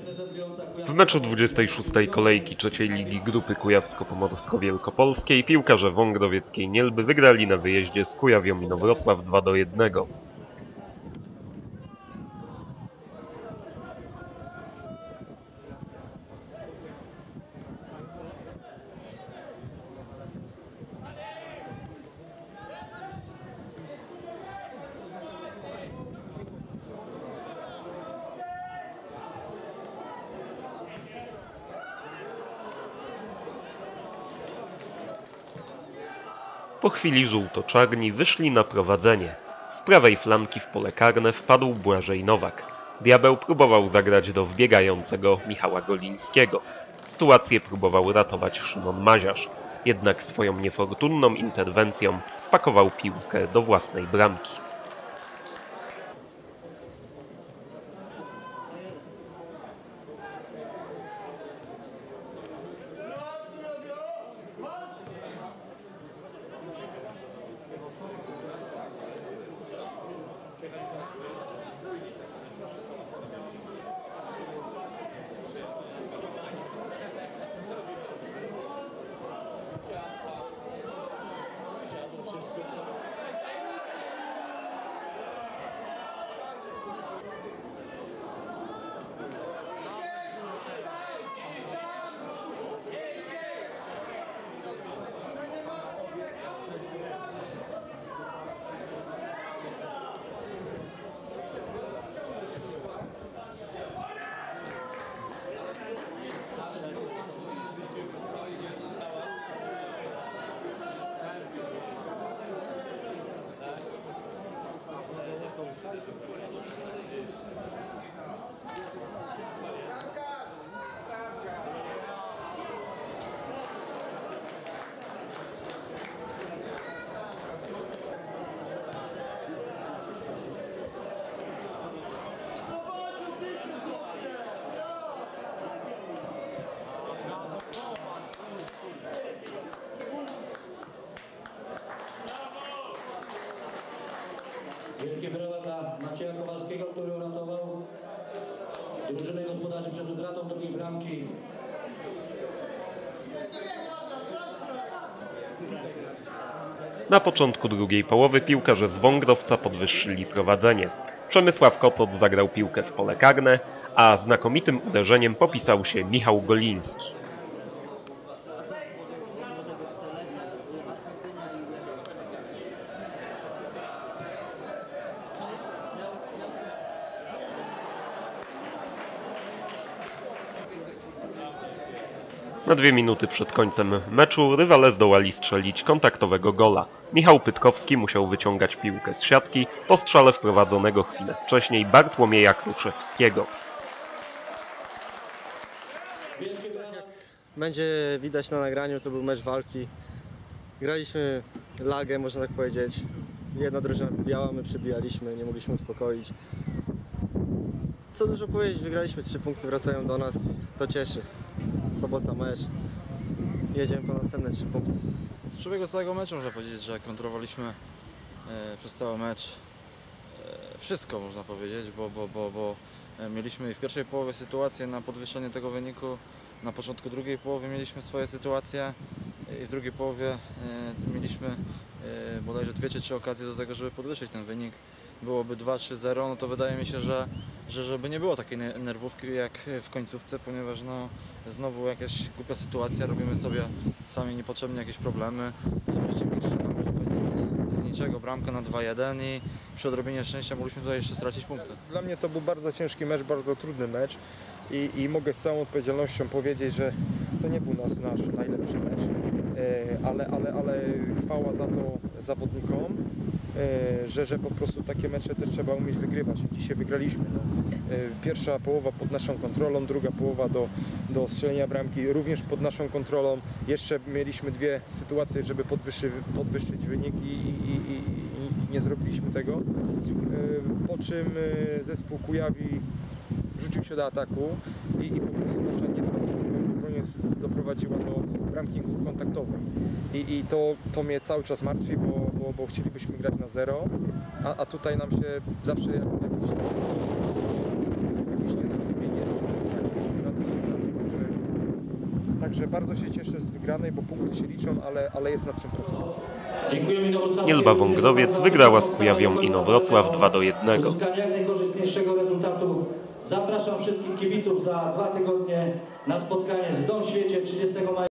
W meczu 26. kolejki trzeciej ligi grupy Kujawsko-Pomorsko-Wielkopolskiej piłkarze wągrowieckiej Nielby wygrali na wyjeździe z Kujawią Inowrocław 2-1. Po chwili żółto-czarni wyszli na prowadzenie. Z prawej flanki w pole karne wpadł Błażej Nowak. Diabeł próbował zagrać do wbiegającego Michała Golińskiego. Sytuację próbował ratować Szymon Maziarz. Jednak swoją niefortunną interwencją pakował piłkę do własnej bramki. Wielkie brawa dla Macieja Kowalskiego, który uratował drużynę gospodarzy przed utratą drugiej bramki. Na początku drugiej połowy piłkarze z Wągrowca podwyższyli prowadzenie. Przemysław Kocot zagrał piłkę w pole karne, a znakomitym uderzeniem popisał się Michał Goliński. Na 2 minuty przed końcem meczu rywale zdołali strzelić kontaktowego gola. Michał Pytkowski musiał wyciągać piłkę z siatki po strzale wprowadzonego chwilę wcześniej Bartłomieja Kruszewskiego. Będzie widać na nagraniu, to był mecz walki. Graliśmy lagę, można tak powiedzieć. Jedna drużyna wybijała, my przebijaliśmy, nie mogliśmy uspokoić. Co dużo powiedzieć, wygraliśmy 3 punkty, wracają do nas i to cieszy. Sobota mecz, jedziemy po następne 3 punkty. Z przebiegu całego meczu można powiedzieć, że kontrolowaliśmy przez cały mecz wszystko, można powiedzieć, bo mieliśmy w pierwszej połowie sytuację na podwyższenie tego wyniku, na początku drugiej połowy mieliśmy swoje sytuacje i w drugiej połowie mieliśmy bodajże 2 czy 3 okazje do tego, żeby podwyższyć ten wynik. Byłoby 2-3-0, no to wydaje mi się, że żeby nie było takiej nerwówki jak w końcówce, ponieważ no, znowu jakaś głupia sytuacja, robimy sobie sami niepotrzebnie jakieś problemy. Przeciwnik strzela, można powiedzieć, z niczego bramkę na 2-1 i przy odrobinie szczęścia mogliśmy tutaj jeszcze stracić punkty. Dla mnie to był bardzo ciężki mecz, bardzo trudny mecz i mogę z całą odpowiedzialnością powiedzieć, że to nie był nasz najlepszy mecz, ale chwała za to zawodnikom, że po prostu takie mecze też trzeba umieć wygrywać. Dzisiaj wygraliśmy. No. Pierwsza połowa pod naszą kontrolą, druga połowa do strzelenia bramki również pod naszą kontrolą. Jeszcze mieliśmy 2 sytuacje, żeby podwyższyć wynik i nie zrobiliśmy tego. Po czym zespół Kujawi rzucił się do ataku i po prostu nasza nieinfrastruktura w obronie doprowadziła do bramki kontaktowej. I to mnie cały czas martwi, bo chcielibyśmy grać na 0, a tutaj nam się zawsze jakieś niezrozumienie, Także bardzo się cieszę z wygranej, bo punkty się liczą, ale jest nad czym pracować. Dziękujemy dowódcom. Nielba Wągrowiec wygrała z Kujawią Inowrocław 2-1. Do uzyskania jak najkorzystniejszego rezultatu zapraszam wszystkich kibiców za 2 tygodnie na spotkanie w Dom Świecie 30 maja.